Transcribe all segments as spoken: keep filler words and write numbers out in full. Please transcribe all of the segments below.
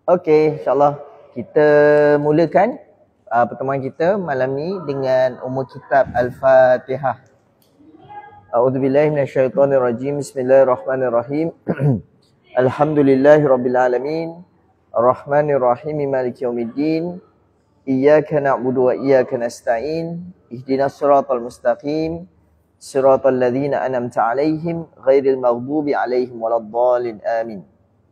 Okey, insyaAllah kita mulakan uh, pertemuan kita malam ni dengan umur kitab Al-Fatihah. A'udzubillahi minasyaitonirrajim. Bismillahirrahmanirrahim. Alhamdulillahirabbil alamin. Arrahmanirrahim. Maliki yaumiddin. Iyyaka na'budu wa iyyaka nasta'in. Ihdinas siratal mustaqim. Siratal ladzina an'amta 'alaihim ghairil maghdubi 'alaihim waladdallin. Amin.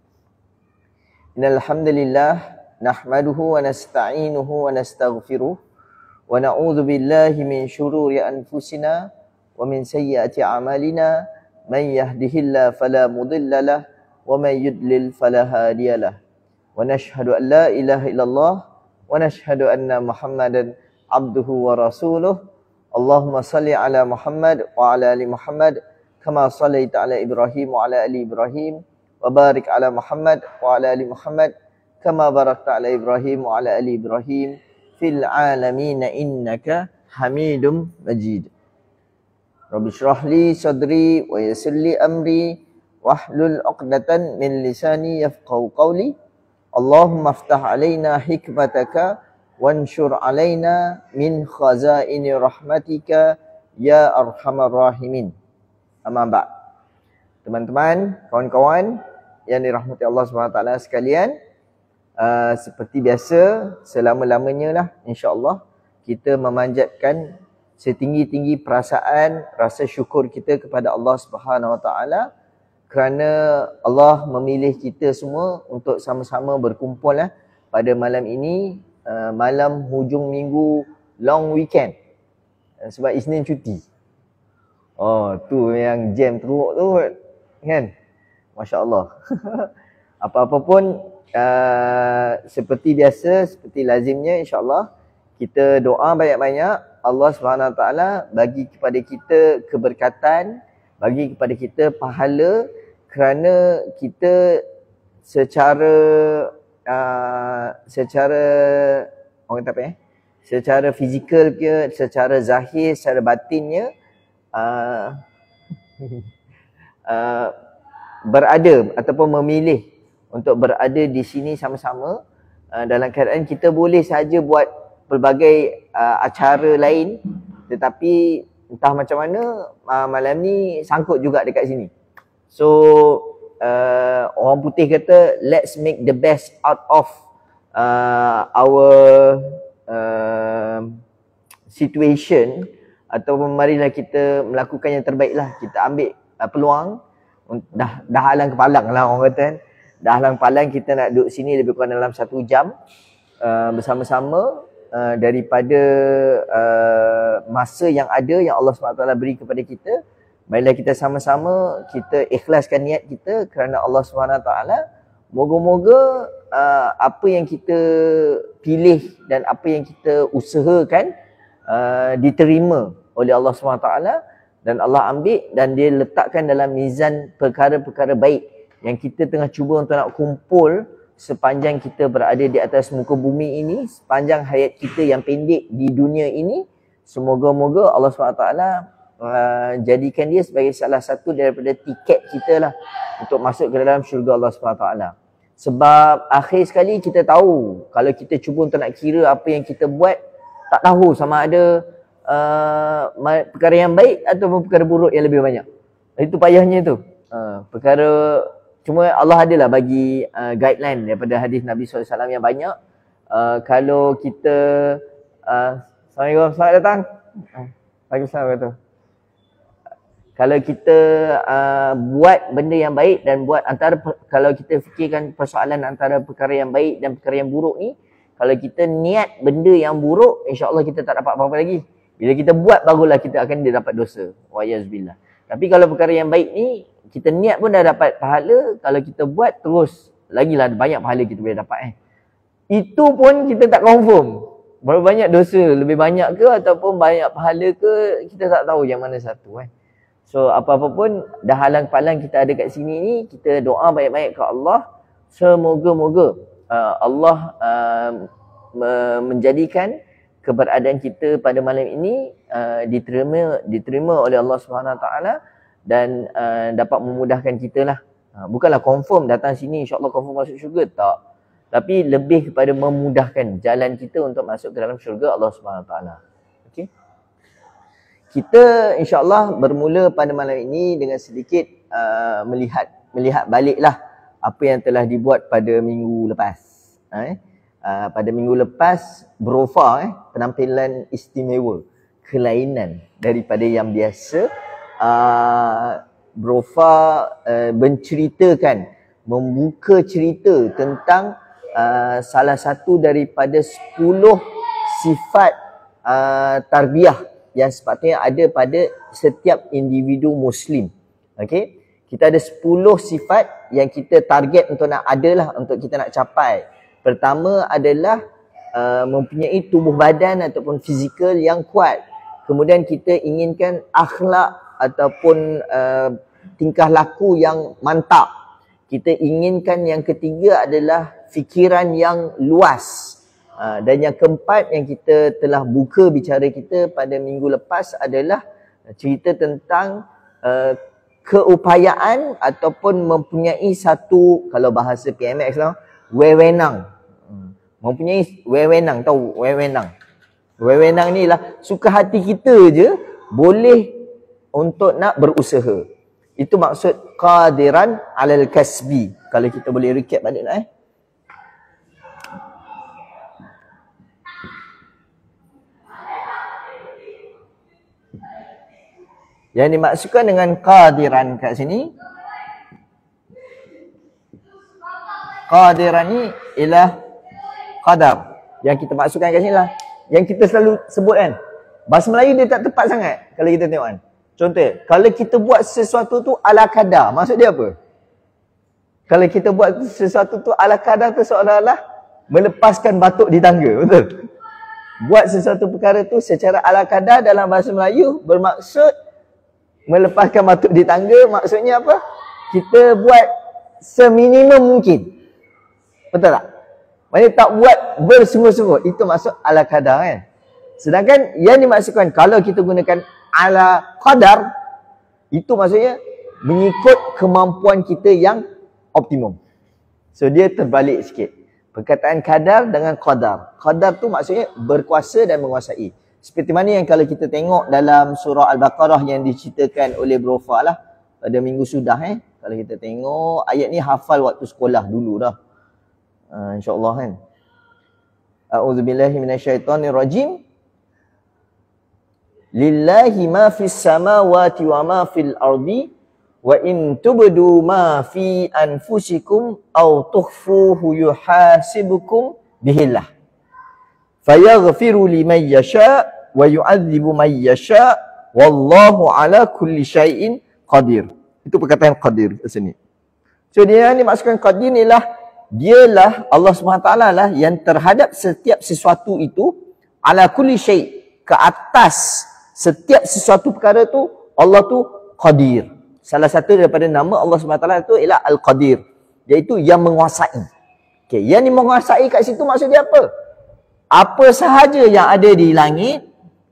Innal hamdalillah nahmaduhu wa nasta'inuhu wa nastaghfiruh wa na'udzu billahi min shururi anfusina wa min sayyiati a'malina man yahdihillahu fala mudilla lahu wa man yudlil fala hadiyalah wa nashhadu an la ilaha illallah wa nashhadu anna Muhammadan abduhu wa rasuluh. Allahumma salli ala Muhammad wa ala ali Muhammad kama sallaita ala Ibrahim wa ala ali Ibrahim wa barik ala Muhammad wa ala ali Muhammad kama barakta ala Ibrahim wa ala ali Ibrahim fil alamin innaka Hamidum Majid. Rabbi shrah li sadri wa yassir li amri wahlul 'uqdatan min lisani yafqahu qawli. Allahumma iftah alaina hikmataka wanshur alaina min khazaini rahmatika ya arhamar rahimin. Amma ba'd. Teman-teman, kawan-kawan yang dirahmati Allah subhanahu wa taala sekalian, uh, seperti biasa selama-lamanya lah insya-Allah kita memanjatkan setinggi-tinggi perasaan rasa syukur kita kepada Allah Subhanahu wa taala kerana Allah memilih kita semua untuk sama-sama berkumpul lah pada malam ini, uh, malam hujung minggu long weekend. Uh, sebab Isnin cuti. Oh, tu yang jam teruk tu kan. Masya-Allah. Apa-apa pun uh, seperti biasa, seperti lazimnya insya-Allah kita doa banyak-banyak Allah Subhanahu Wa Taala bagi kepada kita keberkatan, bagi kepada kita pahala kerana kita secara uh, secara orang kata apa eh? Secara fizikal ke, secara zahir, secara batinnya uh, uh, berada ataupun memilih untuk berada di sini sama-sama uh, dalam keadaan kita boleh saja buat pelbagai uh, acara lain, tetapi entah macam mana uh, malam ni sangkut juga dekat sini. So uh, orang putih kata let's make the best out of uh, our uh, situation, ataupun marilah kita melakukan yang terbaik lah. Kita ambil uh, peluang. Dah dah halang kepalang lah orang kata kan. Dah halang kepalang, kita nak duduk sini lebih kurang dalam satu jam uh, bersama-sama uh, daripada uh, masa yang ada yang Allah subhanahu wa taala beri kepada kita. Marilah kita sama-sama kita ikhlaskan niat kita kerana Allah subhanahu wa taala. Moga-moga uh, apa yang kita pilih dan apa yang kita usahakan uh, diterima oleh Allah subhanahu wa taala, dan Allah ambil dan dia letakkan dalam mizan perkara-perkara baik yang kita tengah cuba untuk nak kumpul sepanjang kita berada di atas muka bumi ini, sepanjang hayat kita yang pendek di dunia ini. Semoga-moga Allah subhanahu wa taala uh, jadikan dia sebagai salah satu daripada tiket kita lah untuk masuk ke dalam syurga Allah subhanahu wa taala. Sebab akhir sekali kita tahu, kalau kita cuba untuk nak kira apa yang kita buat, tak tahu sama ada Uh, perkara yang baik ataupun perkara buruk yang lebih banyak. Itu payahnya tu. Uh, perkara, cuma Allah adalah bagi uh, guideline daripada hadis Nabi sallallahu alaihi wasallam yang banyak. Uh, kalau kita uh, Assalamualaikum, selamat datang. Uh, Waalaikumsalam kata. Kalau kita uh, buat benda yang baik dan buat antara, kalau kita fikirkan persoalan antara perkara yang baik dan perkara yang buruk ni, kalau kita niat benda yang buruk, insya-Allah kita tak dapat apa-apa lagi. Bila kita buat, barulah kita akan dia dapat dosa. Wa'iyazbillah. Tapi kalau perkara yang baik ni, kita niat pun dah dapat pahala. Kalau kita buat terus, lagilah banyak pahala kita boleh dapat eh. Itu pun kita tak confirm. Berapa banyak dosa, lebih banyak ke ataupun banyak pahala ke, kita tak tahu yang mana satu eh. So apa-apa pun, dah halang-palang kita ada kat sini ni, kita doa baik-baik ke Allah. Semoga-moga uh, Allah uh, menjadikan keberadaan kita pada malam ini uh, diterima diterima oleh Allah Subhanahu Wa Taala dan uh, dapat memudahkan kita lah. Uh, bukanlah confirm datang sini insya-Allah confirm masuk syurga, tak. tapi lebih kepada memudahkan jalan kita untuk masuk ke dalam syurga Allah Subhanahu Wa Taala. Okey. Kita insya-Allah bermula pada malam ini dengan sedikit uh, melihat melihat baliklah apa yang telah dibuat pada minggu lepas. Eh? Uh, pada minggu lepas Brofa eh penampilan istimewa, kelainan daripada yang biasa. Uh, Brofa uh, menceritakan, membuka cerita tentang uh, salah satu daripada sepuluh sifat uh, tarbiyah yang sepatutnya ada pada setiap individu Muslim. Okey, kita ada sepuluh sifat yang kita target untuk nak adalah, untuk kita nak capai. Pertama adalah uh, mempunyai tubuh badan ataupun fizikal yang kuat. Kemudian kita inginkan akhlak ataupun uh, tingkah laku yang mantap. Kita inginkan yang ketiga adalah fikiran yang luas. Uh, dan yang keempat yang kita telah buka bicara kita pada minggu lepas adalah cerita tentang uh, keupayaan ataupun mempunyai satu, kalau bahasa P M X lah, wewenang. Hmm. Mempunyai wewenang, tahu wewenang? Wewenang ni lah suka hati kita je boleh untuk nak berusaha. Itu maksud qadiran alal kasbi. Kalau kita boleh recap balik nak eh. Yang dimaksudkan dengan qadiran kat sini, qadiran ni ialah qadar. Yang kita maksudkan kat sini lah, yang kita selalu sebut kan, bahasa Melayu dia tak tepat sangat kalau kita tengok kan. Contoh, kalau kita buat sesuatu tu ala kadar, maksud dia apa? Kalau kita buat sesuatu tu ala kadar tu seolah-olah melepaskan batuk di tangga, betul? Buat sesuatu perkara tu secara ala kadar dalam bahasa Melayu bermaksud melepaskan batuk di tangga. Maksudnya apa? Kita buat seminimum mungkin. Betul tak? Maksudnya tak buat bersungguh-sungguh. Itu maksud ala kadar kan. Sedangkan yang dimaksudkan kalau kita gunakan ala qadar, itu maksudnya mengikut kemampuan kita yang optimum. So dia terbalik sikit. Perkataan kadar dengan qadar. Qadar tu maksudnya berkuasa dan menguasai. Seperti mana yang kalau kita tengok dalam surah Al-Baqarah yang diceritakan oleh Brofa lah pada minggu sudah eh. Kalau kita tengok ayat ni hafal waktu sekolah dulu dah. Uh, InsyaAllah kan. A'udzubillahi minasyaitonirrajim. Lillahi ma fis samawati wa ma fil ardi wa in tubdu ma fi anfusikum aw tukhfuhu yuhasibukum bihillah. Fayaghfiru liman yasha wa yu'adzibu man yasha wallahu ala kulli syai'in qadir. Itu perkataan qadir kat sini. So dia ni maksudkan qadir ni lah, dialah Allah Subhanahu Wa Taala lah yang terhadap setiap sesuatu itu ala kulli syai', ke atas setiap sesuatu perkara tu Allah tu qadir. Salah satu daripada nama Allah Subhanahu Wa Taala tu ialah Al-Qadir, iaitu yang menguasai. Okey, yang ni menguasai kat situ maksud dia apa? Apa sahaja yang ada di langit,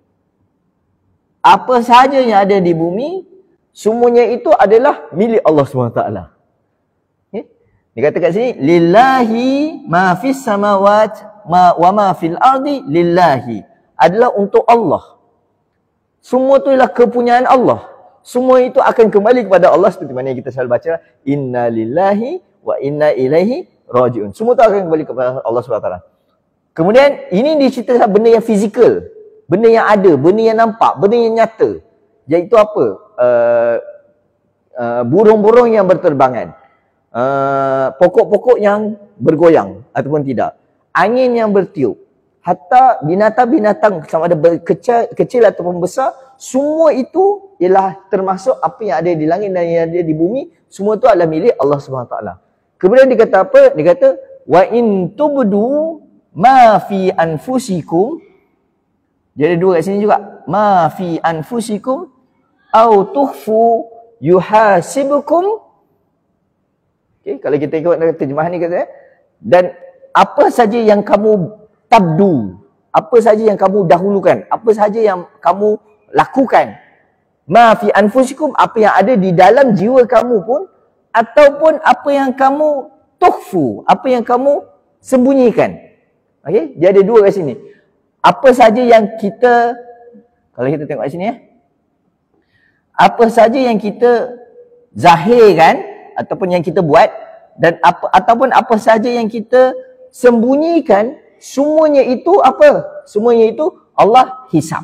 apa sahaja yang ada di bumi, semuanya itu adalah milik Allah Subhanahu Wa Taala. Okay? Dia kata kat sini, lillahi ma fis samawat ma wa ma fil ardi lillahi. Adalah untuk Allah. Semua itu adalah kepunyaan Allah. Semua itu akan kembali kepada Allah, seperti mana yang kita selalu baca, inna lillahi wa inna ilaihi raji'un. Semua itu akan kembali kepada Allah Subhanahu Wa Taala. Kemudian ini diceritakan benda yang fizikal, benda yang ada, benda yang nampak, benda yang nyata. Iaitu apa? Uh, uh, burung-burung yang berterbangan, uh, pokok-pokok yang bergoyang ataupun tidak, angin yang bertiup, hatta binatang-binatang sama ada kecil, kecil ataupun besar, semua itu ialah termasuk apa yang ada di langit dan yang ada di bumi. Semua itu adalah milik Allah Subhanahu Wa Taala. Kemudian dia kata apa? Dia kata wa in tubdu ma fi anfusikum. Jadi dua kat sini juga. Ma fi anfusikum au tukhfu yuhasibukum. Okey, kalau kita ikut terjemahan ni kata, dan apa saja yang kamu tabdu, apa saja yang kamu dahulukan, apa saja yang kamu lakukan, ma fi anfusikum, apa yang ada di dalam jiwa kamu pun, ataupun apa yang kamu tukhfu, apa yang kamu sembunyikan. Okey, dia ada dua kat sini. Apa saja yang kita, kalau kita tengok kat sini ya. Apa saja yang kita zahirkan ataupun yang kita buat dan apa ataupun apa saja yang kita sembunyikan, semuanya itu apa? Semuanya itu Allah hisab.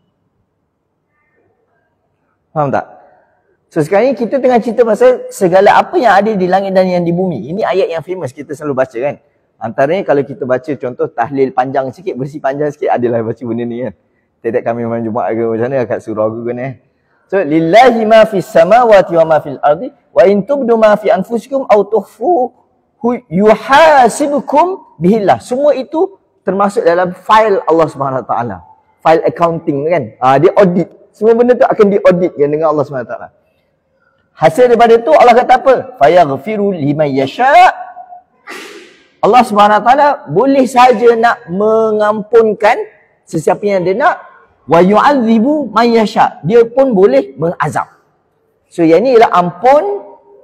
Faham tak? So sekarang ni kita tengah cerita pasal segala apa yang ada di langit dan yang di bumi. Ini ayat yang famous kita selalu baca kan. Antaranya kalau kita baca contoh tahlil panjang sikit, bersih panjang sikit, adalah baca benda ni kan. Tiap-tiap kami malam Jumaat ke macam mana kat surau ke kan eh. So lillahi ma fis samawati wa ma fil ardi wa in tubdu ma fi anfusikum aw tukhfu yuhasibukum bihillah. Semua itu termasuk dalam file Allah Subhanahu Wa Taala. File accounting kan. Ah, dia audit. Semua benda tu akan diauditkan dengan Allah Subhanahu Wa Taala. Hasil daripada itu Allah kata apa? Fayaghfiru liman yasha. Allah Subhanahu Wa Taala boleh saja nak mengampunkan sesiapa yang dia nak, wa yu'adzibu man yasha. Dia pun boleh mengazab. So yang ni ialah ampun,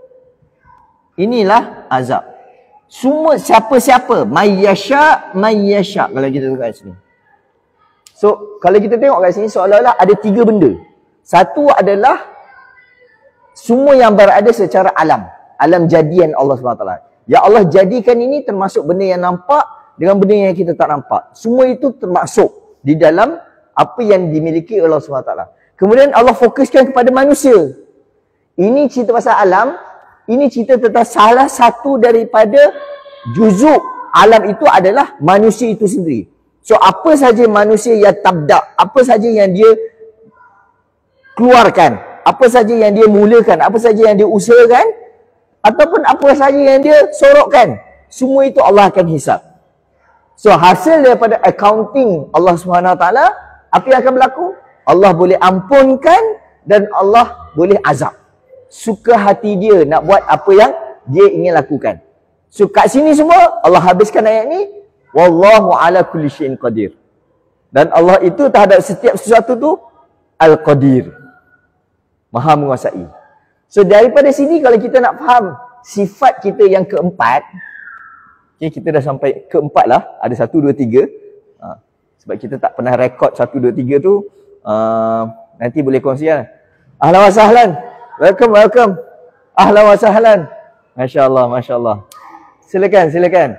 inilah azab. Semua siapa-siapa, man yasha, man yasha kalau kita tengok kat sini. So kalau kita tengok kat sini seolah-olah ada tiga benda. Satu adalah semua yang berada secara alam. Alam jadian Allah subhanahu wa taala. Ya Allah jadikan ini termasuk benda yang nampak dengan benda yang kita tak nampak. Semua itu termasuk di dalam apa yang dimiliki Allah subhanahu wa taala. Kemudian Allah fokuskan kepada manusia. Ini cerita pasal alam. Ini cerita tentang salah satu daripada juzuk alam itu adalah manusia itu sendiri. So apa saja manusia yang tabda, apa saja yang dia keluarkan, apa saja yang dia mulakan, apa saja yang dia usahakan, ataupun apa saja yang dia sorokkan, semua itu Allah akan hisab. So hasil daripada accounting Allah Subhanahu Wa Taala, apa yang akan berlaku? Allah boleh ampunkan dan Allah boleh azab. Suka hati dia nak buat apa yang dia ingin lakukan. So kat sini semua Allah habiskan ayat ni, wallahu ala kulli syai'in qadir. Dan Allah itu terhadap setiap sesuatu tu al-qadir. Maha menguasai. So daripada sini kalau kita nak faham sifat kita yang keempat, okay, kita dah sampai keempat lah, ada satu, dua, tiga. Ha, sebab kita tak pernah rekod satu, dua, tiga tu, uh, nanti boleh kongsi lah. Ahlan wa sahlan. Welcome, welcome. Ahlan wa sahlan. Masya Allah, Masya Allah. Silakan, silakan.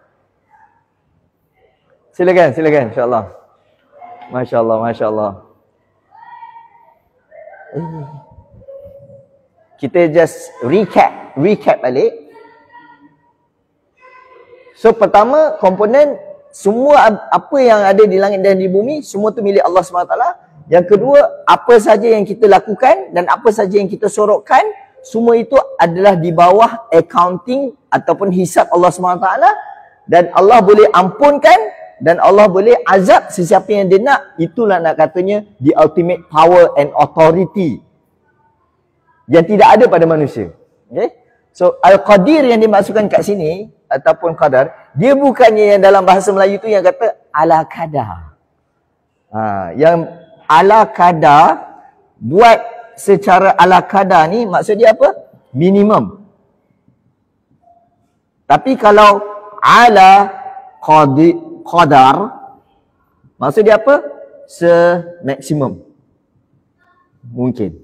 Silakan, silakan, insyaAllah. Masya Allah, Masya Allah. Kita just recap, recap balik. So pertama, komponen semua apa yang ada di langit dan di bumi, semua tu milik Allah subhanahu wa taala. Yang kedua, apa saja yang kita lakukan dan apa saja yang kita sorokkan, semua itu adalah di bawah accounting ataupun hisab Allah subhanahu wa taala. Dan Allah boleh ampunkan dan Allah boleh azab sesiapa yang dia nak. Itulah nak katanya the ultimate power and authority yang tidak ada pada manusia. Okay? So Al-Qadir yang dimaksudkan kat sini ataupun qadar, dia bukannya yang dalam bahasa Melayu tu yang kata ala kadar. Ha, yang ala kadar, buat secara ala kadar ni maksud dia apa? Minimum. Tapi kalau ala qadir, qadar, maksud dia apa? Semaksimum mungkin.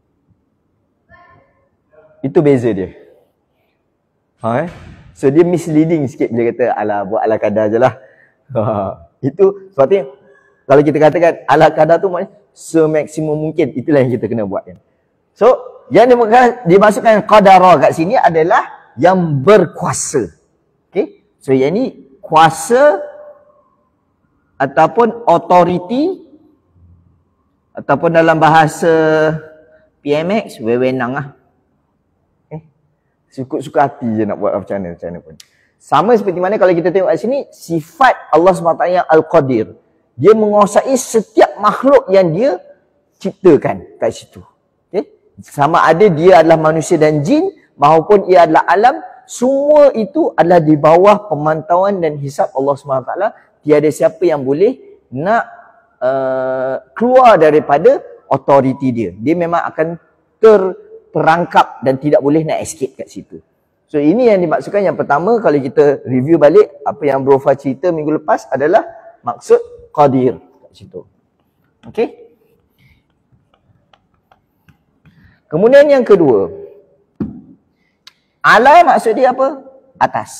Itu beza dia. Ha, eh? So dia misleading sikit bila kata ala buat ala kadar je lah. Ha, itu sebabnya kalau kita katakan ala kadar tu maknanya semaksimum mungkin, itulah yang kita kena buat kan. So yang dimaksudkan qadara kat sini adalah yang berkuasa. Okay? So yang ni kuasa ataupun authority ataupun dalam bahasa P M X wewenang lah. Suka-suka hati je nak buat macam mana, macam mana pun. Sama seperti mana kalau kita tengok kat sini, sifat Allah subhanahu wa taala yang Al-Qadir. Dia menguasai setiap makhluk yang dia ciptakan kat situ. Okay? Sama ada dia adalah manusia dan jin, maupun ia adalah alam, semua itu adalah di bawah pemantauan dan hisab Allah subhanahu wa taala. Tiada siapa yang boleh nak uh, keluar daripada authority dia. Dia memang akan ter perangkap dan tidak boleh nak escape kat situ. So ini yang dimaksudkan. Yang pertama, kalau kita review balik apa yang Bro Fa cerita minggu lepas adalah maksud qadir kat situ. Okey. Kemudian yang kedua, ala maksud dia apa? Atas.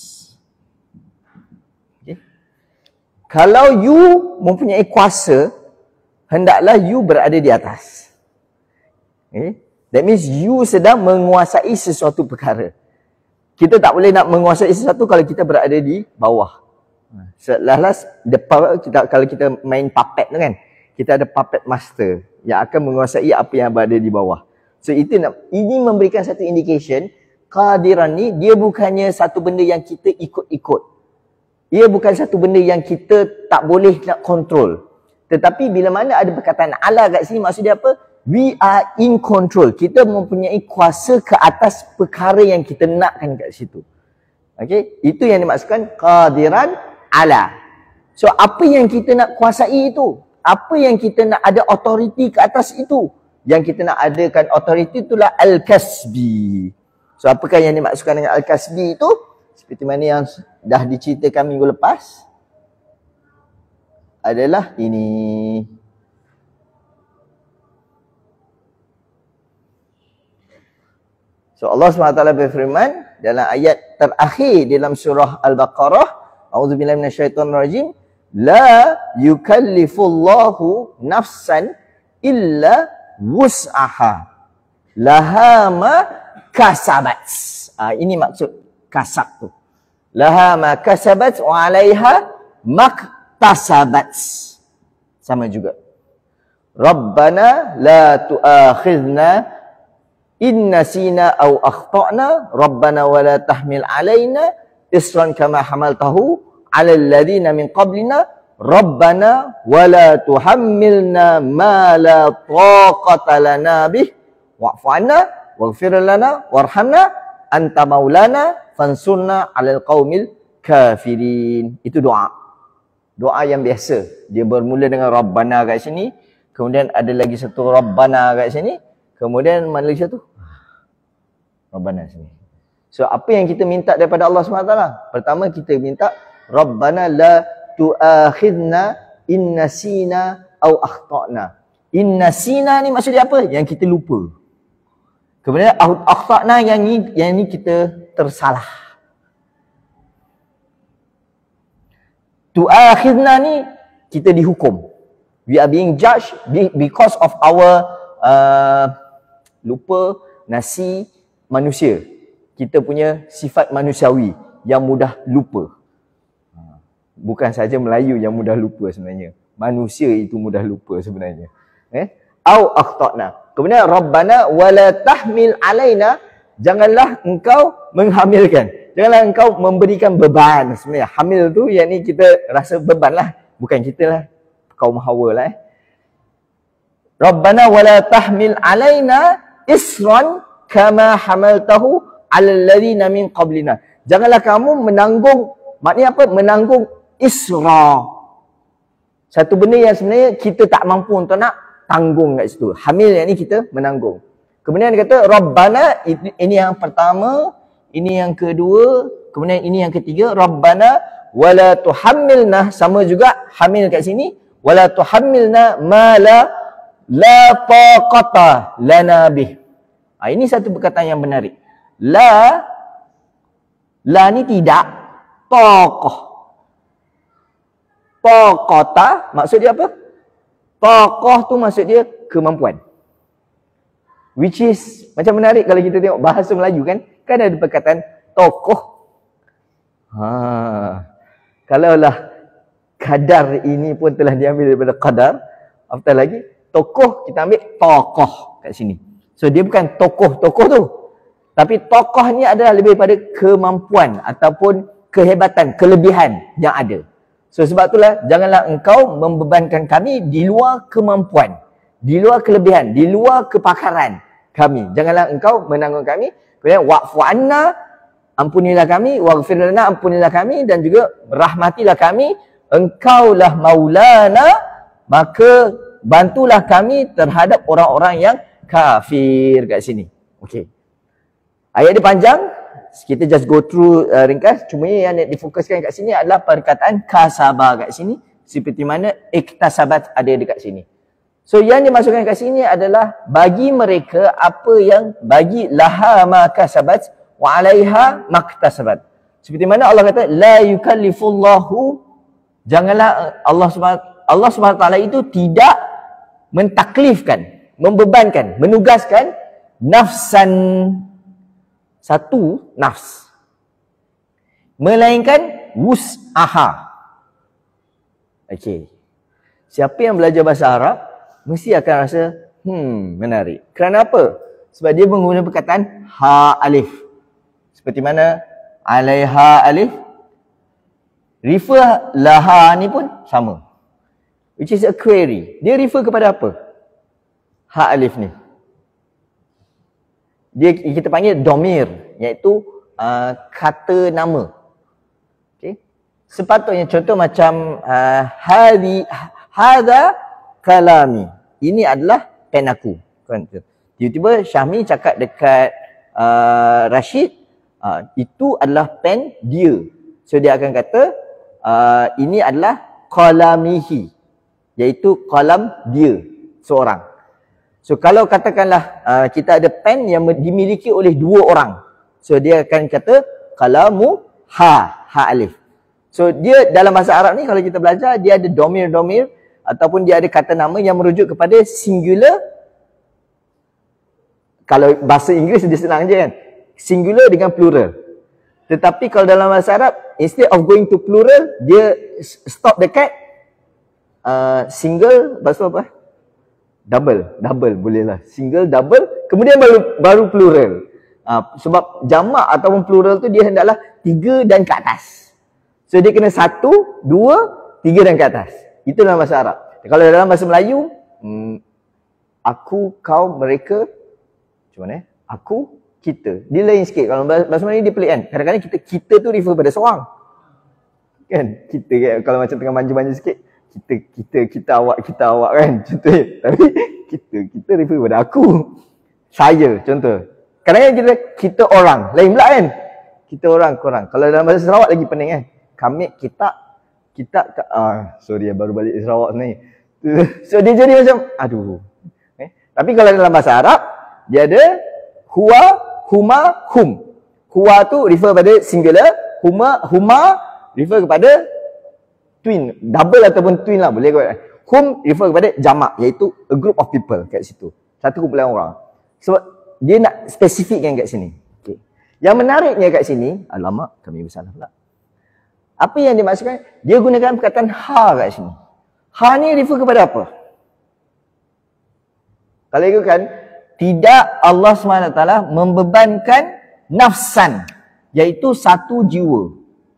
Okay. Kalau you mempunyai kuasa, hendaklah you berada di atas. Okay. That means you sedang menguasai sesuatu perkara. Kita tak boleh nak menguasai sesuatu kalau kita berada di bawah. Setelah kita, kalau kita main puppet tu kan, kita ada puppet master yang akan menguasai apa yang berada di bawah. So itu nak, ini memberikan satu indication qadiran ni dia bukannya satu benda yang kita ikut-ikut. Ia bukan satu benda yang kita tak boleh nak kontrol. Tetapi bila mana ada perkataan ala kat sini, maksud dia apa? We are in control. Kita mempunyai kuasa ke atas perkara yang kita nakkan kat situ. Okey, itu yang dimaksudkan qadiran ala. So apa yang kita nak kuasai itu? Apa yang kita nak ada authority ke atas itu? Yang kita nak adakan authority itulah al-kasbi. So apakah yang dimaksudkan dengan al-kasbi itu? Seperti mana yang dah diceritakan minggu lepas, adalah ini. So Allah subhanahu wa taala berfirman dalam ayat terakhir dalam surah Al-Baqarah, a'udzubillahi minasyaitonirrajim, la yukallifullahu nafsan illa wus'aha laha ma kasabat. Ah, ini maksud kasab tu. Laha ma kasabat wa 'alaiha maktasabat. Sama juga. Rabbana la tu'akhidna in nasina aw akhtana rabbana wa la tahmil 'alaina isran kama hamaltahu 'alal ladzina min qablina rabbana wa la tuhammilna ma la taqata lana bih wa'fu 'anna waghfir lana warhamna anta maulana fansurna 'alal qaumil kafirin. Itu doa. Doa yang biasa. Dia bermula dengan rabbana kat sini, kemudian ada lagi satu rabbana kat sini, kemudian mana lagi satu? Rabbana sini. So apa yang kita minta daripada Allah subhanahu wa taala? Pertama kita minta rabbana la tu'akhidna in nasina aw akhtana. In nasina ni maksud dia apa? Yang kita lupa. Kemudian akhtana yang ni yang ni kita tersalah. Tu'akhidna ni kita dihukum. We are being judged because of our uh, lupa, nasi, manusia. Kita punya sifat manusiawi yang mudah lupa. Bukan saja Melayu yang mudah lupa sebenarnya. Manusia itu mudah lupa sebenarnya. Eh? Au akhtana. Kemudian Rabbana wala tahmil alaina, janganlah engkau menghamilkan. Janganlah engkau memberikan beban. Sebenarnya hamil tu yang ni kita rasa beban lah. Bukan kita lah. Kaum Hawa lah eh. Rabbana wala tahmil alaina isran kama hamaltahu alal ladzina min qablina. Janganlah kamu menanggung, maknanya apa? Menanggung isra. Satu benda yang sebenarnya kita tak mampu untuk nak tanggung kat situ. Hamil yang ni kita menanggung. Kemudian dia kata Rabbana, ini yang pertama, ini yang kedua, kemudian ini yang ketiga, Rabbana wala tuhammilna, sama juga hamil kat sini, wala tuhammilna ma la la taqata lana bih. Ha, ini satu perkataan yang menarik. La, la ni tidak, taqah. Taqata maksud dia apa? Taqah tu maksud dia kemampuan. Which is macam menarik kalau kita tengok bahasa Melayu kan, kan ada perkataan tokoh. Ha, kalaulah kadar ini pun telah diambil daripada qadar, apatah lagi tokoh kita ambil tokoh kat sini. So dia bukan tokoh-tokoh tu, tapi tokoh ni adalah lebih pada kemampuan ataupun kehebatan, kelebihan yang ada. So sebab itulah janganlah engkau membebankan kami di luar kemampuan, di luar kelebihan, di luar kepakaran kami. Janganlah engkau menanggung kami. Kemudian wa'fu anna, ampunilah kami, waghfir lana, ampunilah kami, dan juga rahmatilah kami. Engkaulah maulana, maka bantulah kami terhadap orang-orang yang kafir kat sini. Okey. Ayat dia panjang, kita just go through uh, ringkas. Cuma yang nak difokuskan kat sini adalah perkataan kasaba kat sini. Seperti mana iktasabat ada dekat sini. So yang dimasukkan kat sini adalah bagi mereka apa yang bagi laha ma kasabat wa alaiha maktasabat. Seperti mana Allah kata la yukallifullahu, janganlah Allah Subhanahu Allah Subhanahu taala itu tidak mentaklifkan, membebankan, menugaskan nafsan, satu nafs, melainkan wus'aha. Okey. Siapa yang belajar bahasa Arab mesti akan rasa hmm menarik. Kerana apa? Sebab dia menggunakan perkataan ha alif. Seperti mana alaiha alif, refer laha ni pun sama. Which is a query. Dia refer kepada apa? Ha alif ni. Dia kita panggil domir, iaitu uh, kata nama. Okey. Sepatutnya contoh macam uh, hadi hadza kalami. Ini adalah pen aku. Tiba-tiba Syahmi cakap dekat uh, Rashid, uh, itu adalah pen dia. So dia akan kata uh, ini adalah qalamihi, iaitu qalam dia seorang. So kalau katakanlah uh, kita ada pen yang dimiliki oleh dua orang, so dia akan kata qalamu ha, ha alif. So dia dalam bahasa Arab ni kalau kita belajar, dia ada domir-domir ataupun dia ada kata nama yang merujuk kepada singular. Kalau bahasa Inggeris dia senang je kan, singular dengan plural. Tetapi kalau dalam bahasa Arab, instead of going to plural, dia stop dekat uh, single, bahasa apa? Double, double boleh lah. Single, double, kemudian baru baru plural. Uh, sebab jamak ataupun plural tu dia hendaklah tiga dan ke atas. So dia kena satu, dua, tiga dan ke atas. Itu dalam bahasa Arab. Kalau dalam bahasa Melayu, hmm, aku, kau, mereka, macam mana? Aku, kita. Dia lain sikit. Kalau bahasa Melayu dia pelik kan. Kadang-kadang kita kita tu refer pada seorang. Kan? Kita kan, kalau macam tengah manja-manja sikit, kita, kita, kita awak, kita awak kan. Contohnya. Tapi kita, kita refer pada aku. Saya, contoh. Kadang-kadang kita, kita orang. Lain pula kan? Kita orang, korang. Kalau dalam bahasa Sarawak lagi pening kan. Kami, kita, kita, ah, sorry baru balik Sarawak ni. So dia jadi macam, aduh. Eh? Tapi kalau dalam bahasa Arab, dia ada huwa, huma, hum. Huwa tu refer pada singular, huma, huma refer kepada twin, double ataupun twin lah boleh kot. Hum refer kepada jamak, iaitu a group of people kat situ. Satu kumpulan orang. Sebab dia nak spesifikkan kat sini. Okay. Yang menariknya kat sini, alamak kami bersalah pula. Apa yang dimaksudkan? Dia gunakan perkataan ha kat sini. Ha ni refer kepada apa? Kalau ikutkan, tidak Allah subhanahu wa taala membebankan nafsan, iaitu satu jiwa.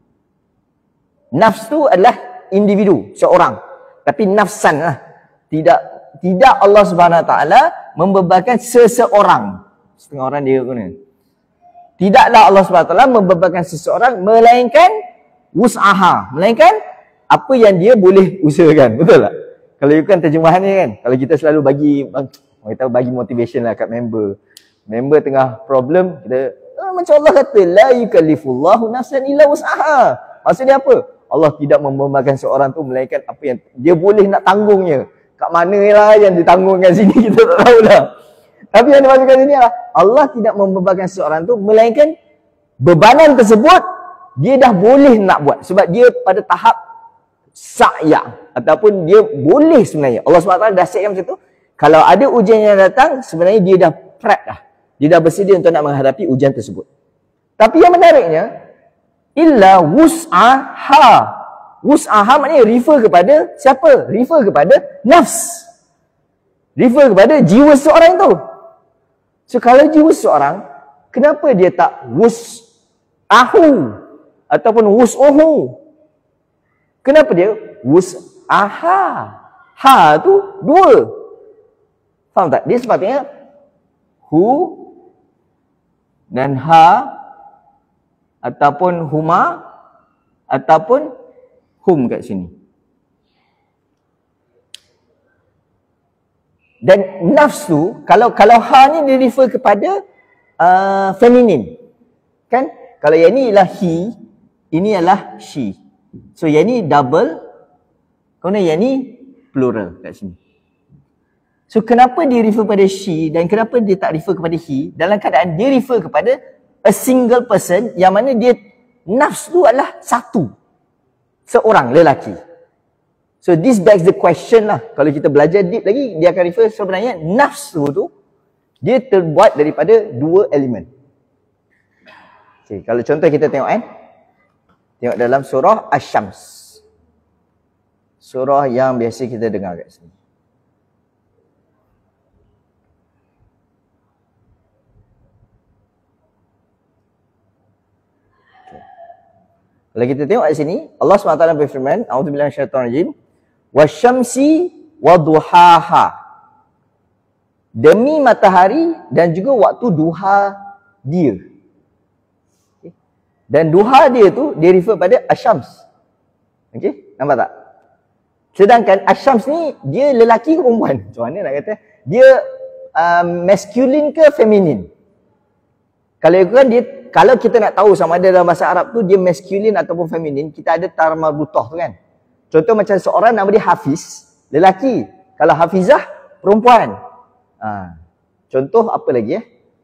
Nafs tu adalah individu, seorang. Tapi nafsan lah. Tidak tidak Allah subhanahu wa taala membebankan seseorang. Setengah orang dia guna. Tidaklah Allah subhanahu wa taala membebankan seseorang, melainkan wus'aha. Melainkan apa yang dia boleh usahakan. Betul tak? Kalau ikutkan terjemahan ni kan, kalau kita selalu bagi kita bagi motivation lah kat member. Member tengah problem, kita ah, macam Allah kata la yukallifullahu nafsan illa wus'aha. Maksudnya apa? Allah tidak membebankan seorang tu melainkan apa yang dia boleh nak tanggungnya. Kat mana lah yang ditanggungkan sini kita tak tahulah. Tapi yang dimaksudkan sini adalah Allah tidak membebankan seorang tu melainkan bebanan tersebut dia dah boleh nak buat. Sebab dia pada tahap sa'ya ataupun dia boleh sebenarnya. Allah subhanahu wa taala dah siapkan macam tu. Kalau ada ujian yang datang, sebenarnya dia dah prep dah. Dia dah bersedia untuk nak menghadapi ujian tersebut. Tapi yang menariknya, illa wus'aha. Wus'aha maknanya refer kepada siapa? Refer kepada nafs. Refer kepada jiwa seorang itu. So kalau jiwa seorang, kenapa dia tak wus'ahu ataupun wus'uhu? Kenapa dia wus'aha? Ha tu dua. Faham tak? Dia sepatutnya hu dan ha ataupun huma ataupun hum kat sini. Dan nafsu, kalau kalau ha ni dia refer kepada uh, feminin. Kan? Kalau yang ni ialah he, ini adalah she. So yang ni double, kemudian yang ni plural kat sini. So kenapa dia refer pada she dan kenapa dia tak refer kepada he? Dalam keadaan dia refer kepada a single person yang mana dia nafs tu adalah satu. Seorang lelaki. So this begs the question lah. Kalau kita belajar deep lagi, dia akan refer sebenarnya nafs tu tu dia terbuat daripada dua elemen. Okay, kalau contoh kita tengok kan. Tengok dalam surah Asy-Syams. Surah yang biasa kita dengar kat sini. Kalau kita tengok kat sini, Allah subhanahu wa taala berfirman, A'udzubillahi minasyaitonirrajim, wasyamsi waduhaha. Demi matahari dan juga waktu duha dia. Okay. Dan duha dia tu, dia refer pada Asy-Syams. Okey, nampak tak? Sedangkan Asy-Syams ni, dia lelaki ke perempuan? Macam mana nak kata? Dia um, masculine ke feminin? Kalau kan dia, kalau kita nak tahu sama ada dalam bahasa Arab tu dia masculine ataupun feminin, kita ada tar marbutah tu kan. Contoh macam seorang nama dia Hafiz, lelaki. Kalau Hafizah, perempuan. Ha. Contoh apa lagi eh?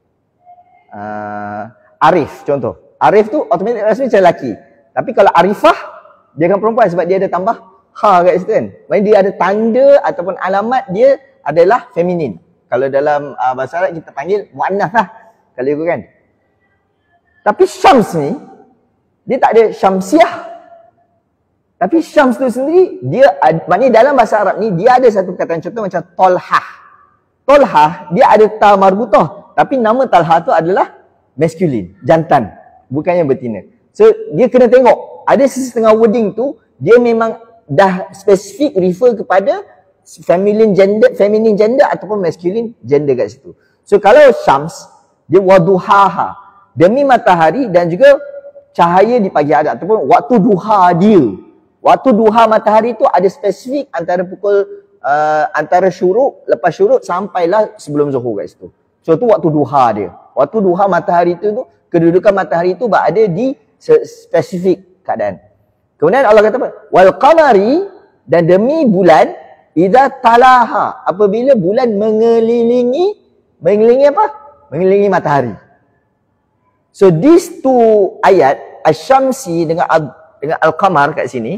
Uh, Arif contoh. Arif tu automatik rasmi macam lelaki. Tapi kalau Arifah, dia kan perempuan sebab dia ada tambah ha kat situ kan. Maksudnya dia ada tanda ataupun alamat dia adalah feminin. Kalau dalam uh, bahasa Arab kita panggil muannas lah. Kalau itu kan. Tapi Syams ni, dia tak ada Syamsiah. Tapi Syams tu sendiri, dia, maknanya dalam bahasa Arab ni, dia ada satu perkataan contoh macam Tolhah. Tolhah, dia ada ta marbutah. Tapi nama Talhah tu adalah masculine, jantan. Bukannya betina. So, dia kena tengok. Ada setengah wording tu, dia memang dah spesifik refer kepada feminine gender, feminine gender ataupun masculine gender kat situ. So, kalau Syams, dia waduhaha. Demi matahari dan juga cahaya di pagi hari ataupun waktu duha dia. Waktu duha matahari tu ada spesifik antara pukul uh, antara syuruk, lepas syuruk sampailah sebelum zuhur kat situ. So tu waktu duha dia. Waktu duha matahari tu, tu kedudukan matahari tu berada di spesifik keadaan. Kemudian Allah kata apa? Wal qamari, dan demi bulan idza talaha, apabila bulan mengelilingi mengelilingi apa? Mengelilingi matahari. So these two ayat, Asy-Syamsi dengan Al, dengan Al-Qamar kat sini,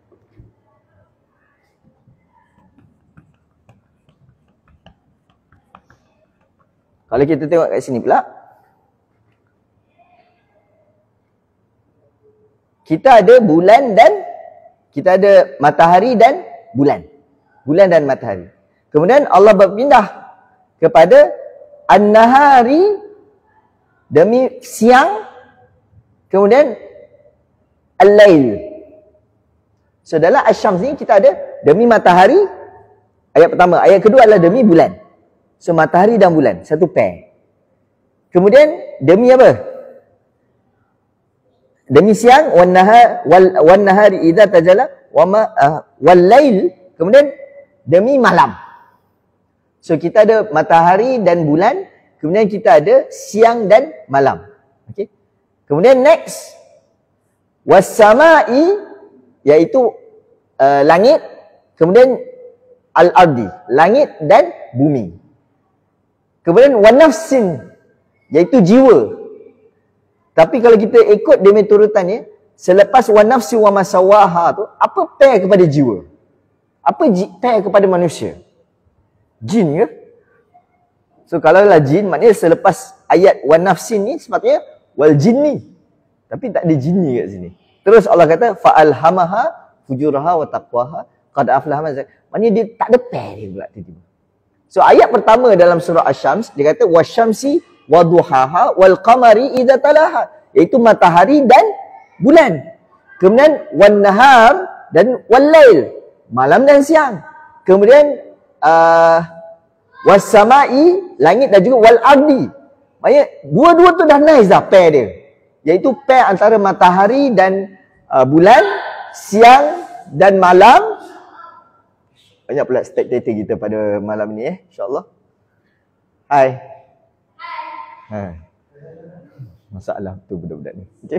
kalau kita tengok kat sini pula, kita ada bulan dan kita ada matahari dan bulan. Bulan dan matahari. Kemudian Allah berpindah kepada An-Nahari, demi siang, kemudian Al-Lail. So dalam Asy-Syams ni kita ada demi matahari, ayat pertama. Ayat kedua adalah demi bulan. So matahari dan bulan, satu pair. Kemudian demi apa? Demi siang, wan nahar wal wan nahari idza tajalla wa ma uh, wal lail, kemudian demi malam. So kita ada matahari dan bulan, kemudian kita ada siang dan malam. Okey. Kemudian next, was-sama'i, iaitu uh, langit, kemudian al-ardi, langit dan bumi. Kemudian wan-nafsin, iaitu jiwa. Tapi kalau kita ikut demi turutannya, selepas wan-nafsi wa masawaha tu, apa pair kepada jiwa? Apa pair kepada manusia? Jin ke? So kalau lah jin, maknanya selepas ayat wan nafsin ni sepatutnya wal jinni. Tapi tak ada jinni kat sini. Terus Allah kata fa'alhamaha fujuraha wa taqwaha qad aflaha man zakkaha. Maknanya dia tak ada pair dia pula tiba-tiba. So ayat pertama dalam surah Asy-Syams dia kata wasyamsi waduhaha wal qamari idza talaha, iaitu matahari dan bulan. Kemudian wan nahar dan wal lail, malam dan siang. Kemudian uh, was-sama'i, langit dan juga wal ardi. Maksudnya dua-dua tu dah nice dah pair dia. Iaitu pair antara matahari dan uh, bulan, siang dan malam. Banyak pula spectator kita pada malam ni eh, insya-Allah. Hai. Hai. Masalah tu budak-budak ni. Okey.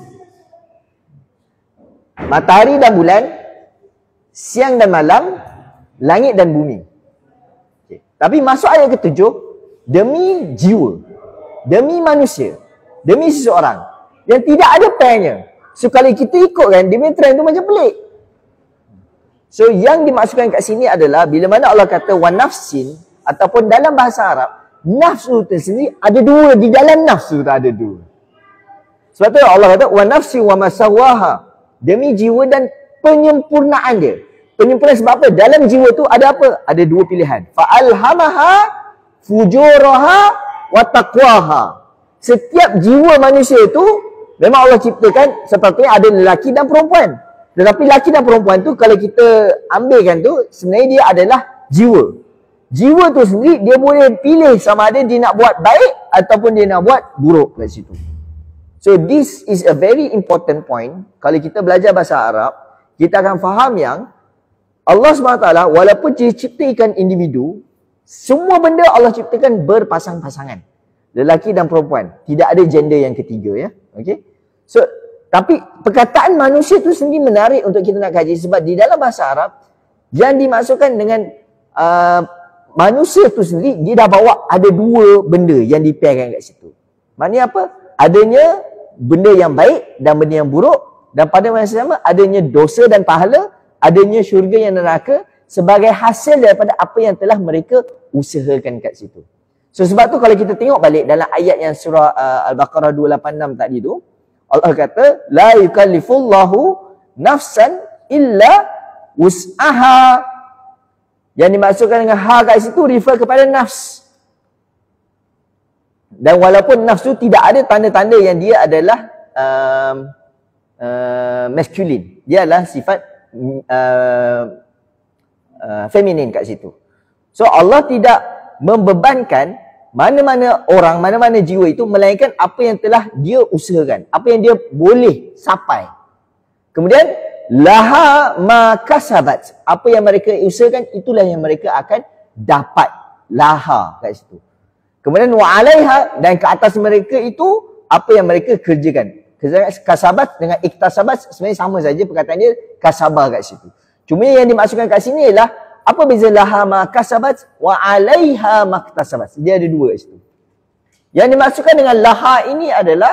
Matahari dan bulan, siang dan malam, langit dan bumi. Okay. Tapi masuk ayat ketujuh, demi jiwa, demi manusia, demi seseorang yang tidak ada pairnya. So kalau kita ikut kan, dia punya trend tu macam pelik. So yang dimaksudkan kat sini adalah bila mana Allah kata wa nafsin, ataupun dalam bahasa Arab, nafsu tu sendiri ada dua, di dalam nafsu tu ada dua. Sebab tu Allah kata wa nafsi wa masawaha, demi jiwa dan penyempurnaan dia. Penyempurnaan sebab apa? Dalam jiwa tu ada apa? Ada dua pilihan. Fa'alhamaha fujuraha wa taqwaha. Setiap jiwa manusia itu memang Allah ciptakan sepatutnya ada lelaki dan perempuan. Tetapi lelaki dan perempuan tu kalau kita ambilkan tu, sebenarnya dia adalah jiwa. Jiwa tu sendiri dia boleh pilih sama ada dia nak buat baik ataupun dia nak buat buruk kat situ. So this is a very important point. Kalau kita belajar bahasa Arab, kita akan faham yang Allah subhanahu wa taala walaupun dia ciptakan individu, semua benda Allah ciptakan berpasang-pasangan. Lelaki dan perempuan. Tidak ada gender yang ketiga ya. Okey. So tapi perkataan manusia tu sendiri menarik untuk kita nak kaji sebab di dalam bahasa Arab yang dimaksudkan dengan uh, manusia tu sendiri dia dah bawa ada dua benda yang dipairkan kat situ. Maknanya apa? Adanya benda yang baik dan benda yang buruk, dan pada masa yang sama adanya dosa dan pahala, adanya syurga dan neraka sebagai hasil daripada apa yang telah mereka usahakan kat situ. So sebab tu kalau kita tengok balik dalam ayat yang surah uh, Al-Baqarah dua lapan enam tadi tu, Allah kata la yukallifullahu nafsan illa wus'aha. Yang dimaksudkan dengan ha kat situ refer kepada nafs. Dan walaupun nafs tu tidak ada tanda-tanda yang dia adalah um, uh, masculine. Dia adalah sifat uh, uh, feminin kat situ. So Allah tidak membebankan mana-mana orang, mana-mana jiwa itu melainkan apa yang telah dia usahakan, apa yang dia boleh capai. Kemudian laha ma kasabat, apa yang mereka usahakan itulah yang mereka akan dapat. Laha kat situ. Kemudian wa alaiha, dan ke atas mereka itu apa yang mereka kerjakan. Kasabat dengan iktasabat sebenarnya sama saja perkataan dia kasabah kat situ. Cuma yang dimaksudkan kat sini ialah apa beza laha ma kasabat wa alaiha maktasabat. Dia ada dua kat situ. Yang dimaksudkan dengan laha ini adalah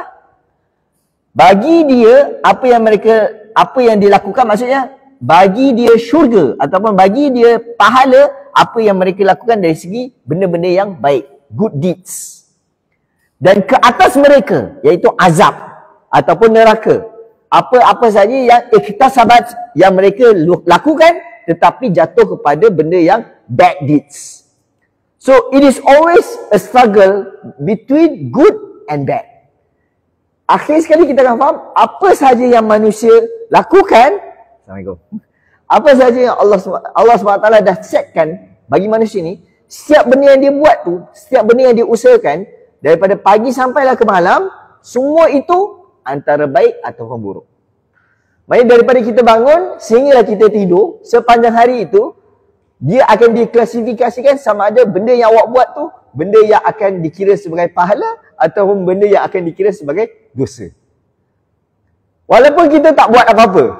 bagi dia apa yang mereka apa yang dilakukan, maksudnya bagi dia syurga ataupun bagi dia pahala apa yang mereka lakukan dari segi benda-benda yang baik, good deeds. Dan ke atas mereka iaitu azab ataupun neraka, apa-apa saja yang iktasabat yang mereka lakukan tetapi jatuh kepada benda yang bad deeds. So it is always a struggle between good and bad. Akhir sekali kita akan faham apa sahaja yang manusia lakukan. Assalamualaikum. Apa sahaja yang Allah Allah subhanahu wa taala dah setkan bagi manusia ni, setiap benda yang dia buat tu, setiap benda yang dia usahakan daripada pagi sampailah ke malam, semua itu antara baik ataupun buruk. Maksudnya daripada kita bangun sehinggalah kita tidur, sepanjang hari itu dia akan diklasifikasikan sama ada benda yang awak buat tu benda yang akan dikira sebagai pahala ataupun benda yang akan dikira sebagai dosa. Walaupun kita tak buat apa-apa.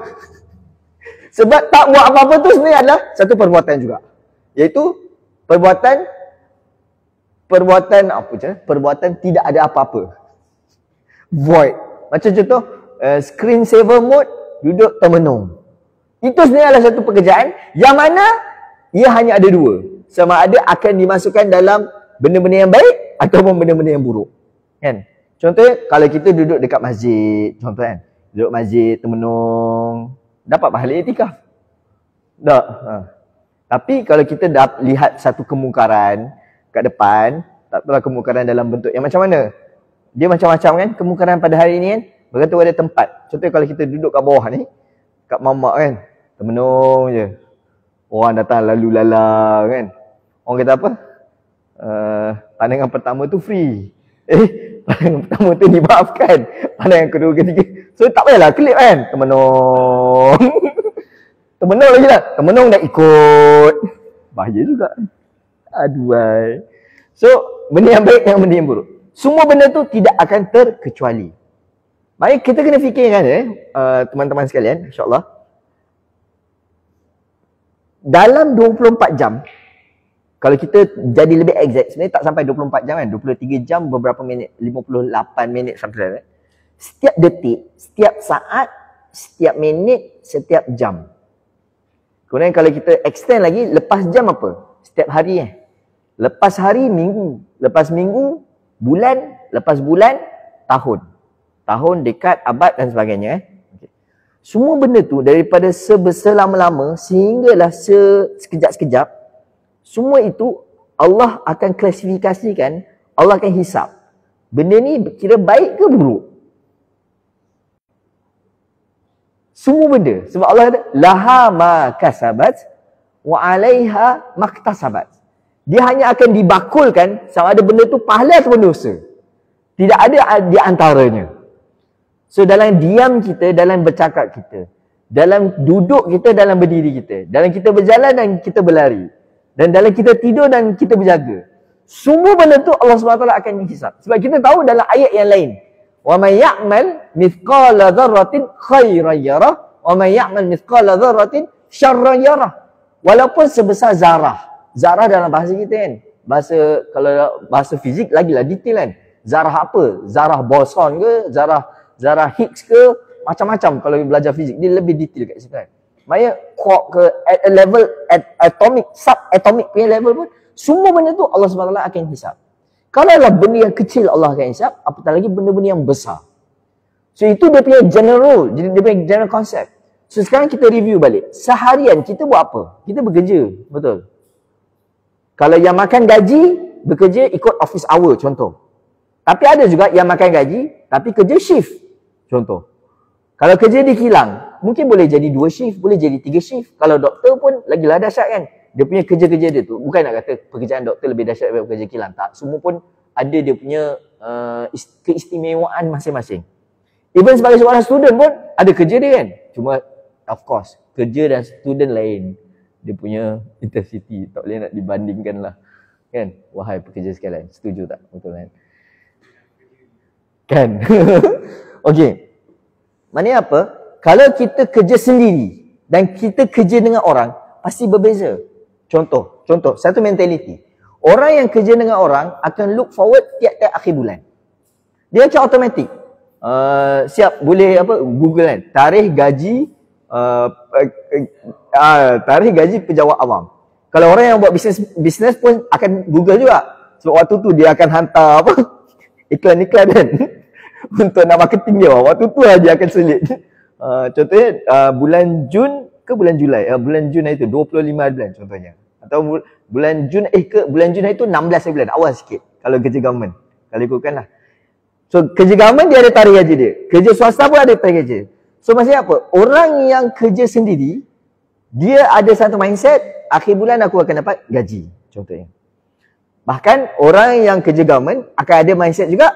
Sebab tak buat apa-apa tu sebenarnya adalah satu perbuatan juga. Iaitu perbuatan perbuatan apa je? Perbuatan tidak ada apa-apa. Void. Macam contoh uh, screen saver mode, duduk termenung. Itu sebenarnya adalah satu pekerjaan yang mana ia hanya ada dua. Sama ada akan dimasukkan dalam benda-benda yang baik ataupun benda-benda yang buruk. Kan? Contohnya kalau kita duduk dekat masjid, contoh kan, duduk masjid termenung, dapat pahala i'tikaf. Tak. Ha. Tapi kalau kita dah lihat satu kemungkaran kat depan, tak tahulah kemungkaran dalam bentuk yang macam mana. Dia macam-macam kan, kemungkaran pada hari ni kan, bergantung pada tempat. Contohnya kalau kita duduk kat bawah ni, kat mamak kan, termenung je. Orang datang lalu lala kan. Orang kata apa? Uh, pandangan pertama tu free. Eh, pandangan pertama tu dimaafkan. Pandangan kedua, ketiga. So tak payahlah klik kan. Termenung. Termenung lagi lah. Termenung dah ikut. Bahaya juga. Aduhai. So, benda yang baik dengan benda yang buruk. Semua benda tu tidak akan terkecuali. Baik, kita kena fikirkan eh, uh, teman-teman sekalian, insyaAllah. Dalam dua puluh empat jam, kalau kita jadi lebih exact, sebenarnya tak sampai dua puluh empat jam kan, dua puluh tiga jam beberapa minit, lima puluh lapan minit sampai. Setiap detik, setiap saat, setiap minit, setiap jam. Kemudian kalau kita extend lagi, lepas jam apa? Setiap hari eh. Lepas hari, minggu. Lepas minggu, bulan. Lepas bulan, tahun. Tahun, dekad, abad dan sebagainya eh. Okay. Semua benda tu daripada selama-lama sehinggalah sekejap-sekejap, semua itu Allah akan klasifikasikan, Allah akan hisap. Benda ni kira baik ke buruk? Semua benda. Sebab Allah kata, laha ma kasabat wa alaiha maktasabat. Dia hanya akan dibakulkan sama ada benda tu pahala atau dosa. Tidak ada di antaranya. So dalam diam kita, dalam bercakap kita, dalam duduk kita, dalam berdiri kita, dalam kita berjalan dan kita berlari, dan dalam kita tidur dan kita berjaga, semua benda tu Allah subhanahu wa taala akan menghisap. Sebab kita tahu dalam ayat yang lain, wa may ya'mal mithqala dzarratin khairan yarah wa may ya'mal mithqala dzarratin syarran yarah. Walaupun sebesar zarah. Zarah dalam bahasa kita kan, bahasa, kalau bahasa fizik lagilah detail kan. Zarah apa? Zarah boson ke? Zarah zarah Higgs ke? Macam-macam kalau belajar fizik. Dia lebih detail kat situ kan. Maksudnya quark ke, at a level, at atomic, subatomic punya level pun, semua benda tu Allah subhanahu wa taala akan hisap. Kalaulah benda yang kecil Allah akan hisap, apatah lagi benda-benda yang besar. So itu dia punya general, dia punya general concept. So sekarang kita review balik. Seharian kita buat apa? Kita bekerja, betul? Kalau yang makan gaji, bekerja ikut office hour contoh. Tapi ada juga yang makan gaji, tapi kerja shift contoh. Kalau kerja di kilang, mungkin boleh jadi dua shift, boleh jadi tiga shift. Kalau doktor pun lagilah dahsyat kan. Dia punya kerja-kerja dia tu, bukan nak kata pekerjaan doktor lebih dahsyat daripada pekerja kilang. Tak, semua pun ada dia punya uh, keistimewaan masing-masing. Even sebagai seorang student pun ada kerja dia kan. Cuma of course, kerja dan student lain. Dia punya intensity tak boleh nak dibandingkan lah. Kan? Wahai pekerja sekalian, setuju tak? Betul kan? Kan? Okey. Maknanya apa? Kalau kita kerja sendiri dan kita kerja dengan orang, pasti berbeza. Contoh, contoh, satu mentality. Orang yang kerja dengan orang akan look forward tiap-tiap akhir bulan. Dia macam automatik. Uh, siap, boleh apa? Google kan? Tarikh gaji uh, uh, uh, tarikh gaji pejabat awam. Kalau orang yang buat bisnes bisnes pun akan Google juga. Sebab waktu tu dia akan hantar apa? Iklan-iklan kan? Untuk nak marketing dia. Waktu tu lah dia akan selit. Uh, contohnya uh, bulan Jun ke bulan Julai? Uh, bulan Jun itu dua puluh lima bulan contohnya. Atau bu- bulan Jun eh ke bulan Jun itu enam belas bulan. Awal sikit kalau kerja government. Kalau ikutkanlah. So kerja government dia ada tarikh gaji dia. Kerja swasta pun ada tarikh gaji. So maksudnya apa? Orang yang kerja sendiri, dia ada satu mindset, akhir bulan aku akan dapat gaji. Contohnya. Bahkan orang yang kerja government akan ada mindset juga,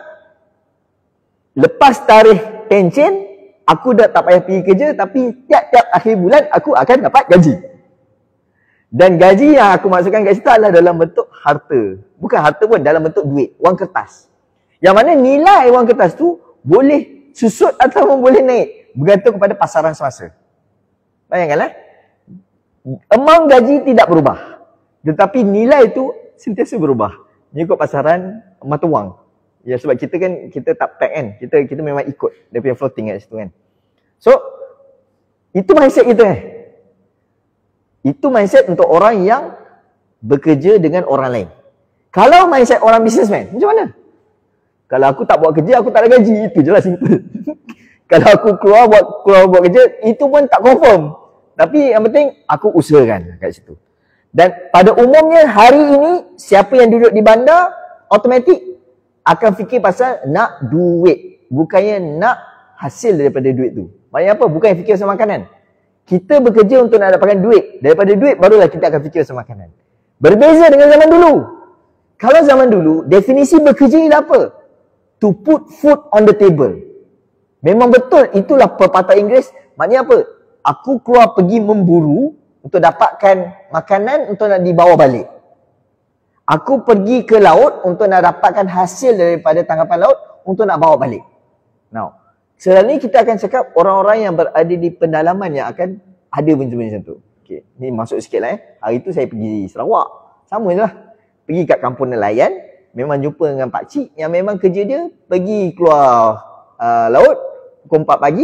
lepas tarikh pencen, aku dah tak payah pergi kerja, tapi tiap-tiap akhir bulan aku akan dapat gaji. Dan gaji yang aku masukkan kat situ adalah dalam bentuk harta. Bukan harta pun, dalam bentuk duit, wang kertas. Yang mana nilai wang kertas tu boleh susut ataupun boleh naik, bergantung kepada pasaran semasa. Bayangkanlah, amount gaji tidak berubah, tetapi nilai itu sentiasa berubah mengikut pasaran mata wang. Ya, sebab kita kan, kita tak pack kan, kita kita memang ikut dia punya floating kat situ kan. So, itu mindset kita eh. Itu mindset untuk orang yang bekerja dengan orang lain. Kalau mindset orang businessman, macam mana? Kalau aku tak buat kerja, aku tak ada gaji. Itu je lah, simple. Kalau aku keluar buat keluar buat kerja, itu pun tak confirm. Tapi yang penting, aku usahakan kat situ. Dan pada umumnya, hari ini, siapa yang duduk di bandar, automatik akan fikir pasal nak duit. Bukannya nak hasil daripada duit tu. Maksudnya apa? Bukan fikir pasal makanan. Kita bekerja untuk nak dapatkan duit. Daripada duit, barulah kita akan fikir pasal makanan. Berbeza dengan zaman dulu. Kalau zaman dulu, definisi bekerja ni apa? To put food on the table. Memang betul, itulah pepatah Inggeris. Maknanya apa? Aku keluar pergi memburu untuk dapatkan makanan untuk nak dibawa balik. Aku pergi ke laut untuk nak dapatkan hasil daripada tangkapan laut untuk nak bawa balik. Now, selalu ni kita akan cakap orang-orang yang berada di pendalaman yang akan ada benda-benda macam tu. Okay, ni masuk sikit lah eh. Hari tu saya pergi Sarawak. Sama je lah. Pergi kat kampung nelayan, memang jumpa dengan pakcik yang memang kerja dia pergi keluar uh, laut pukul empat pagi,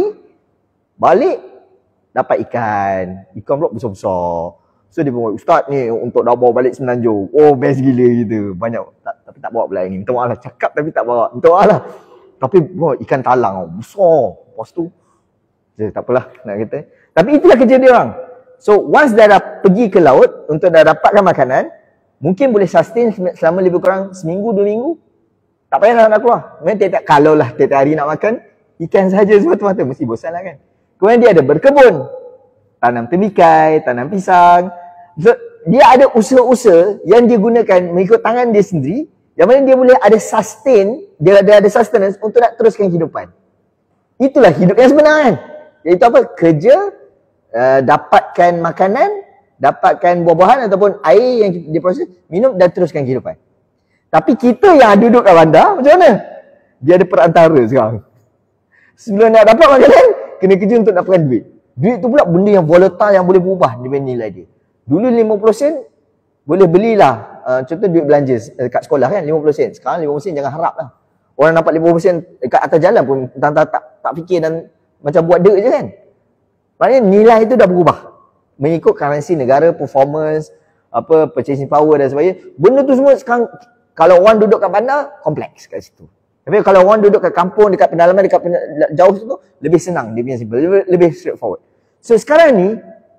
balik dapat ikan. Ikan pula besar-besar. So dia pun, ustaz ni untuk dah bawa balik Semenanjung. Oh best gila gitu. Banyak, tak, tapi tak bawa pula yang ni. Minta maaf lah, cakap tapi tak bawa. Minta maaf lah. Tapi oh, ikan talang besar. Lepas tu, je, tak apalah nak kata. Tapi itulah kerja dia orang. So once dah, dah pergi ke laut untuk dah dapatkan makanan, mungkin boleh sustain selama lebih kurang seminggu, dua minggu. Tak payahlah nak keluar. Memang tiap-tiap, kalau lah tiap-tiap hari nak makan, ikan sahaja semata-mata. Mesti bosan lah kan. Kemudian dia ada berkebun. Tanam temikai, tanam pisang. So, dia ada usaha-usaha yang dia gunakan mengikut tangan dia sendiri, yang mana dia boleh ada sustain, dia ada, ada sustenance untuk nak teruskan kehidupan. Itulah hidup yang sebenar kan. Iaitu apa? Kerja, uh, dapatkan makanan, dapatkan buah-buahan ataupun air yang diproses, minum dan teruskan kehidupan. Tapi kita yang duduk kat bandar, macam mana? Dia ada perantara sekarang. Sebelum nak dapat makanan, kena kerja untuk dapatkan duit. Duit tu pula benda yang volatile yang boleh berubah dengan nilai dia. Dulu lima puluh sen boleh belilah, uh, contoh duit belanja uh, kat sekolah kan, lima puluh sen. Sekarang lima puluh sen jangan harap lah. Orang dapat lima puluh sen dekat atas jalan pun tak, tak, tak, tak fikir dan macam buat dek je kan. Maknanya nilai itu dah berubah. Mengikut currency negara, performance, apa purchasing power dan sebagainya. Benda tu semua sekarang, kalau orang duduk kat bandar, kompleks kat situ. Tapi kalau orang duduk kat kampung, dekat pedalaman, dekat pedalaman, jauh situ, lebih senang, dia punya simple, lebih, lebih straightforward. So sekarang ni,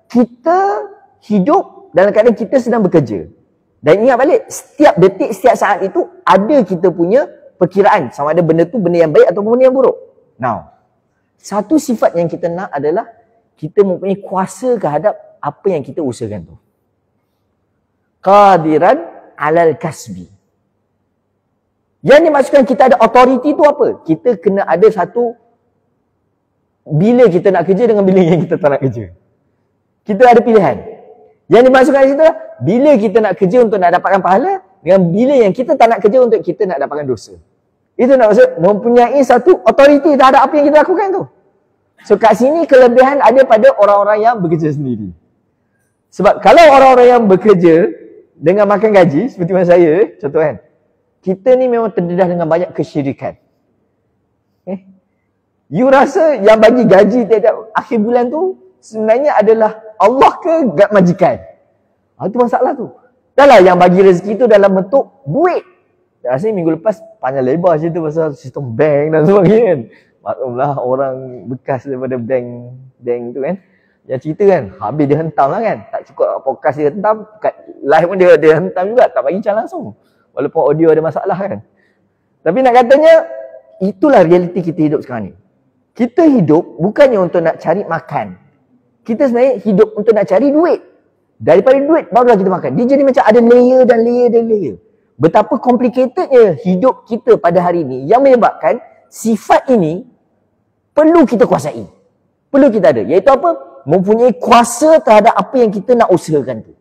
kita hidup dalam keadaan kita sedang bekerja. Dan ingat balik, setiap detik, setiap saat itu, ada kita punya perkiraan sama ada benda tu benda yang baik ataupun benda yang buruk. Now, satu sifat yang kita nak adalah kita mempunyai kuasa terhadap apa yang kita usahakan tu. Qadiran alal kasbi. Yang dimaksudkan kita ada authority tu apa? Kita kena ada satu bila kita nak kerja dengan bila yang kita tak nak kerja. Kita ada pilihan. Yang dimaksudkan di situ adalah bila kita nak kerja untuk nak dapatkan pahala dengan bila yang kita tak nak kerja untuk kita nak dapatkan dosa. Itu nak maksud mempunyai satu authority terhadap apa yang kita lakukan tu. So kat sini kelebihan ada pada orang-orang yang bekerja sendiri. Sebab kalau orang-orang yang bekerja dengan makan gaji seperti macam saya, contoh kan, kita ni memang terdedah dengan banyak kesyirikan. Eh? You rasa yang bagi gaji tiap-tiap akhir bulan tu sebenarnya adalah Allah ke gak majikan? Ha, itu masalah tu. Dah lah yang bagi rezeki tu dalam bentuk duit. Dan rasanya minggu lepas panjang lebar cerita pasal sistem bank dan sebagainya kan. Maklumlah orang bekas daripada bank bank tu kan. Yang cerita kan, habis dia hentam lah kan. Tak cukup podcast dia hentam, kat live pun dia, dia hentam juga. Tak bagi calon langsung. Walaupun audio ada masalah kan. Tapi nak katanya, itulah realiti kita hidup sekarang ni. Kita hidup bukannya untuk nak cari makan. Kita sebenarnya hidup untuk nak cari duit. Daripada duit, barulah kita makan. Dia jadi macam ada layer dan layer dan layer. Betapa complicatednya hidup kita pada hari ini yang menyebabkan sifat ini perlu kita kuasai. Perlu kita ada. Iaitu apa? Mempunyai kuasa terhadap apa yang kita nak usahakan tu.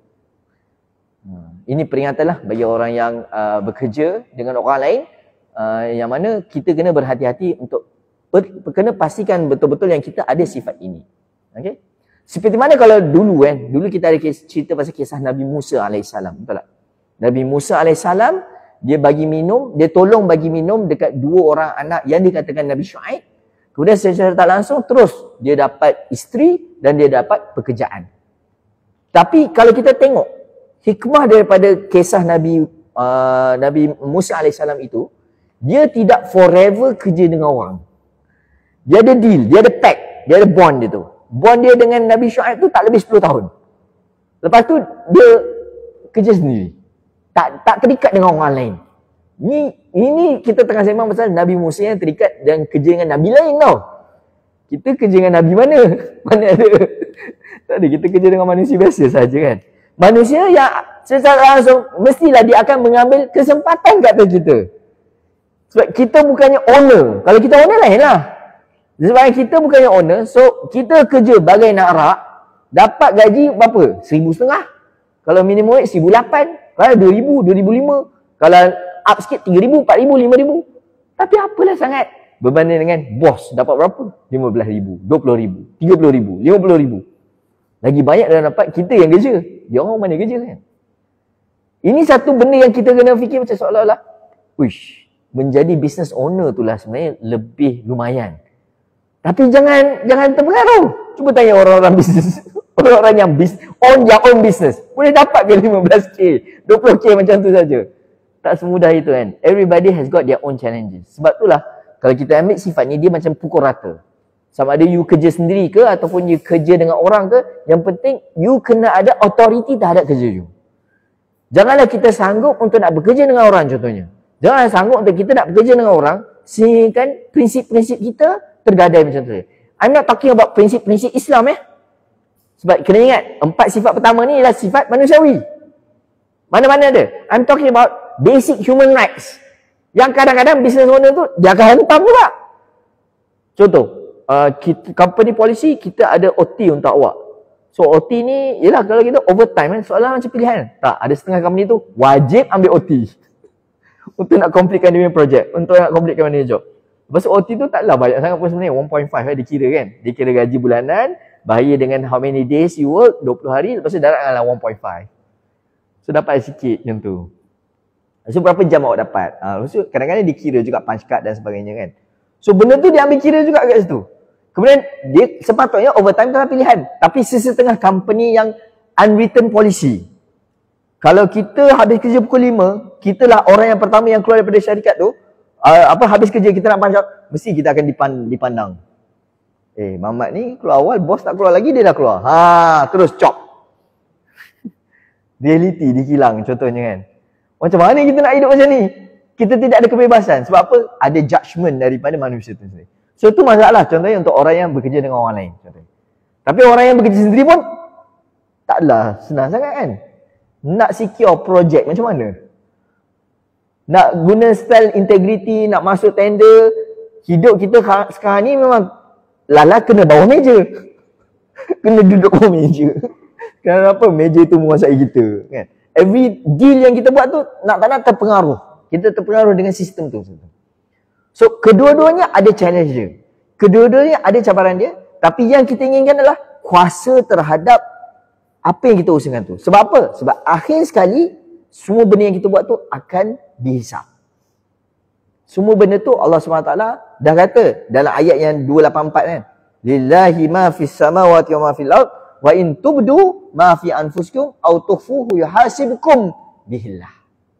Ini peringatanlah bagi orang yang uh, bekerja dengan orang lain, uh, yang mana kita kena berhati-hati untuk ber, kena pastikan betul-betul yang kita ada sifat ini. Okay? Seperti mana kalau dulu kan, dulu kita ada cerita pasal kisah Nabi Musa alaihissalam, betul tak? Nabi Musa alaihissalam, dia bagi minum, dia tolong bagi minum dekat dua orang anak yang dikatakan Nabi Shu'aib. Kemudian secara tak langsung terus dia dapat isteri dan dia dapat pekerjaan. Tapi kalau kita tengok hikmah daripada kisah Nabi uh, Nabi Musa alaihissalam itu, dia tidak forever kerja dengan orang. Dia ada deal, dia ada pact, dia ada bond dia tu. Bond dia dengan Nabi Shu'aib tu tak lebih sepuluh tahun. Lepas tu dia kerja sendiri. Tak tak terikat dengan orang lain. Ni ini kita tengah sembang pasal Nabi Musa yang terikat dan kerja dengan Nabi lain tau. Kita kerja dengan Nabi mana? Mana ada? Tak ada, kita kerja dengan manusia biasa saja kan. Manusia yang secara langsung mestilah dia akan mengambil kesempatan kat atas kita. Sebab kita bukannya owner. Kalau kita owner lain lah. Sebab kita bukannya owner, so kita kerja bagai nak rak, dapat gaji berapa? Seribu setengah. Kalau minimum wage seribu lapan. Kalau dua ribu, dua ribu lima. Kalau up sikit tiga ribu, empat ribu, lima ribu. Tapi apalah sangat berbanding dengan bos dapat berapa? lima belas ribu, dua puluh ribu, tiga puluh ribu, lima puluh ribu. Lagi banyak dah dapat, kita yang kerja. Dia orang mana kerja kan? Ini satu benda yang kita kena fikir macam seolah-olah, wish, menjadi business owner tu lah sebenarnya lebih lumayan. Tapi jangan jangan terpengaruh. Cuba tanya orang-orang bisnes. Orang-orang yang bis, own their own business. Boleh dapat ke lima belas K, dua puluh K macam tu saja. Tak semudah itu kan. Everybody has got their own challenges. Sebab itulah kalau kita ambil sifat ni, dia macam pukul rata. Sama ada you kerja sendiri ke ataupun you kerja dengan orang ke, yang penting you kena ada authority terhadap kerja you. Janganlah kita sanggup untuk nak bekerja dengan orang contohnya. Janganlah sanggup untuk kita nak bekerja dengan orang sehingga prinsip-prinsip kita tergadai macam tu. I'm not talking about prinsip-prinsip Islam eh. Sebab kena ingat, empat sifat pertama ni ialah sifat manusiawi. Mana-mana ada. I'm talking about basic human rights. Yang kadang-kadang business owner tu, dia akan hantam juga. Contoh, uh, kita, company policy, kita ada O T untuk awak. So O T ni, yelah kalau kita overtime kan, soalan macam pilihan. Tak, ada setengah company tu, wajib ambil O T. Untuk nak completekan dia punya projek. Untuk nak completekan dia job. Lepas tu O T tu taklah banyak sangat pun sebenarnya, one point five kan, dia kira kan. Dia kira gaji bulanan, bahaya dengan how many days you work, dua puluh hari, lepas tu daratkanlah one point five. So dapat sikit macam tu. So berapa jam awak dapat? Ha, lepas tu kadang-kadang dikira juga punch card dan sebagainya kan. So benda tu dia ambil kira juga kat situ. Kemudian dia sepatutnya overtime tu pilihan. Tapi sesetengah company yang unwritten policy. Kalau kita habis kerja pukul lima, kita lah orang yang pertama yang keluar daripada syarikat tu, uh, apa habis kerja kita nak punch out, mesti kita akan dipandang. Eh, Mamat ni keluar awal, bos tak keluar lagi, dia dah keluar. Ha, terus chop. Reality dikilang contohnya kan. Macam mana kita nak hidup macam ni? Kita tidak ada kebebasan. Sebab apa? Ada judgement daripada manusia tu sendiri. So, itu masalah contohnya untuk orang yang bekerja dengan orang lain. Contohnya. Tapi orang yang bekerja sendiri pun taklah senang sangat kan. Nak secure projek macam mana? Nak guna style integrity, nak masuk tender. Hidup kita sekarang ni memang lala kena bawah meja. Kena duduk bawah meja. Kenapa? Meja tu menguasai kita kan. Every deal yang kita buat tu nak tak nak terpengaruh. Kita terpengaruh dengan sistem tu. So kedua-duanya ada challenge dia. Kedua-duanya ada cabaran dia. Tapi yang kita inginkan adalah kuasa terhadap apa yang kita usahakan tu. Sebab apa? Sebab akhir sekali semua benda yang kita buat tu akan dihisap. Semua benda tu Allah subhanahu wa taala dah kata dalam ayat yang dua lapan empat kan. Lillahi ma fis samawati wa ma fil ard wa in tubdu ma fi anfusikum aw tukhfuhu yuhasibukum bihillah.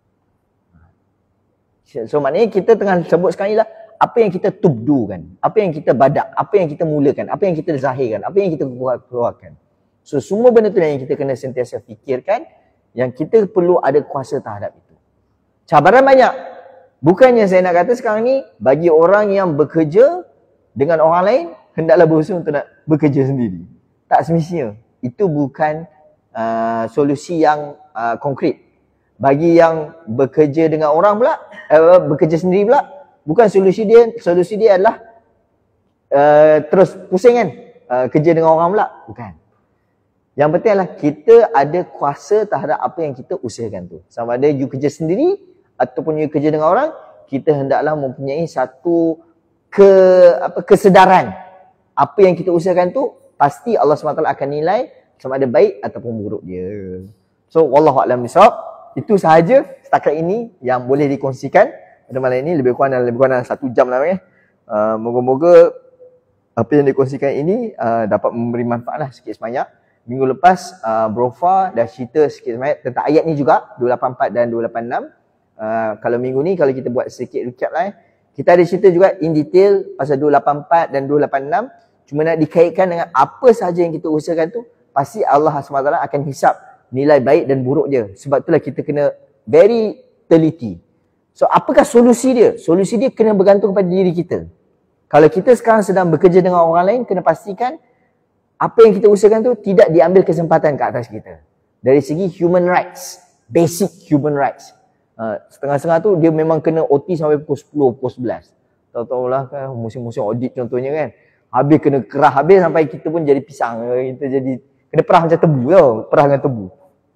So maknanya kita tengah sebut sekarang ni lah apa yang kita tubdu kan, apa yang kita badak, apa yang kita mulakan, apa yang kita zahirkan, apa yang kita keluarkan. So semua benda tu yang kita kena sentiasa fikirkan, yang kita perlu ada kuasa terhadap itu. Cabaran banyak. Bukannya saya nak kata sekarang ni bagi orang yang bekerja dengan orang lain hendaklah berusaha untuk nak bekerja sendiri. Tak semestinya. Itu bukan uh, solusi yang uh, konkret. Bagi yang bekerja dengan orang pula, uh, bekerja sendiri pula, bukan solusi dia, solusi dia adalah uh, terus pusing kan, uh, kerja dengan orang pula. Bukan. Yang penting adalah kita ada kuasa terhadap apa yang kita usahakan tu. Sama ada you kerja sendiri ataupun you kerja dengan orang, kita hendaklah mempunyai satu ke apa kesedaran apa yang kita usahakan tu pasti Allah subhanahu wa taala akan nilai sama ada baik ataupun buruk dia. So wallahu a'lam bishawab. Itu sahaja setakat ini yang boleh dikongsikan pada malam ini. Lebih kurang dalam lebih kurang dalam satu jam lah eh. Uh, moga-moga apa yang dikongsikan ini uh, dapat memberi manfaat lah sikit sebanyak. Minggu lepas uh, Bro Fah dah cerita sikit sebanyak tentang ayat ni juga dua lapan empat dan dua lapan enam. Uh, kalau minggu ni kalau kita buat sedikit recap lah eh. Kita ada cerita juga in detail pasal dua lapan empat dan dua lapan enam. Cuma nak dikaitkan dengan apa sahaja yang kita usahakan tu, pasti Allah subhanahu wa taala akan hisap nilai baik dan buruk dia. Sebab itulah kita kena very teliti. So apakah solusi dia? Solusi dia kena bergantung pada diri kita. Kalau kita sekarang sedang bekerja dengan orang lain, kena pastikan apa yang kita usahakan tu tidak diambil kesempatan ke atas kita. Dari segi human rights, basic human rights. Uh, setengah-setengah tu dia memang kena O T sampai pukul sepuluh, pukul sebelas. Tahu-tahu lah kan, musim-musim audit contohnya kan. Habis kena kerah habis sampai kita pun jadi pisang. Kita jadi, kena perah macam tebu tau. Perah dengan tebu.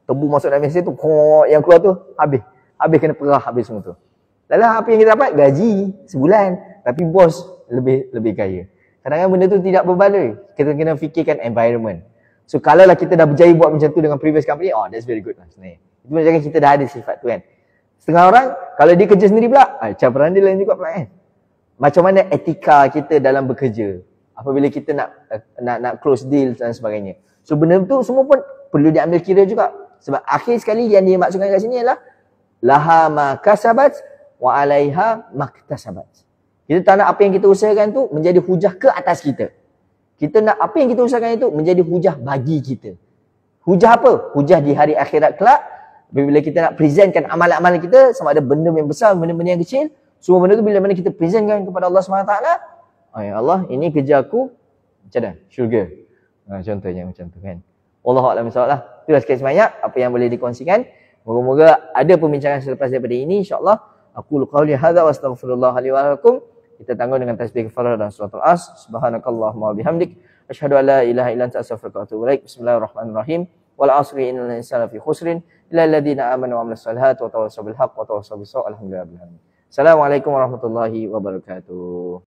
tebu masuk dalam mesin tu, kok yang keluar tu habis. Habis kena perah habis semua tu. Lalu apa yang kita dapat? Gaji sebulan. Tapi bos lebih lebih kaya. Kadang-kadang benda tu tidak berbaloi. Kita kena fikirkan environment. So kalau lah kita dah berjaya buat macam tu dengan previous company, oh that's very good lah sebenarnya. Itu menunjukkan kita dah ada sifat tu kan. Setengah orang, kalau dia kerja sendiri pula, ah, cara peran dia lain juga pula kan. Macam mana etika kita dalam bekerja. Apabila kita nak nak nak close deal dan sebagainya. So benda tu semua pun perlu diambil kira juga. Sebab akhir sekali yang dia maksudkan kat sini adalah laha ma kasabat wa alaiha maktasabat. Kita tak nak apa yang kita usahakan tu menjadi hujah ke atas kita. Kita nak apa yang kita usahakan itu menjadi hujah bagi kita. Hujah apa? Hujah di hari akhirat kelak. Bila kita nak presentkan amalan-amalan kita, sama ada benda yang besar, benda-benda yang kecil, semua benda tu bila mana kita presentkan kepada Allah subhanahu wa taala, oh ya Allah, ini kerja aku macam mana? Syurga. Ha, contohnya macam tu kan. Wallahu a'lam bishawab lah. Itulah sekian sebanyak apa yang boleh dikongsikan. Moga-moga ada pembincangan selepas daripada ini insya-Allah. Aku qauli hadza wa astaghfirullah li wa lakum. Kita tanggung dengan tasbih kafarah dan suratul as. Subhanakallahumma wa bihamdik asyhadu an la ilaha illa anta astaghfiruka wa atubu ilaik. Bismillahirrahmanirrahim. Wal 'asri innal insana fi khusrin illa alladziina aamanu wa 'amilus solihati wa tawassaw bil haqqi wa tawassaw bis shawab. Alhamdulillah. Assalamualaikum warahmatullahi wabarakatuh.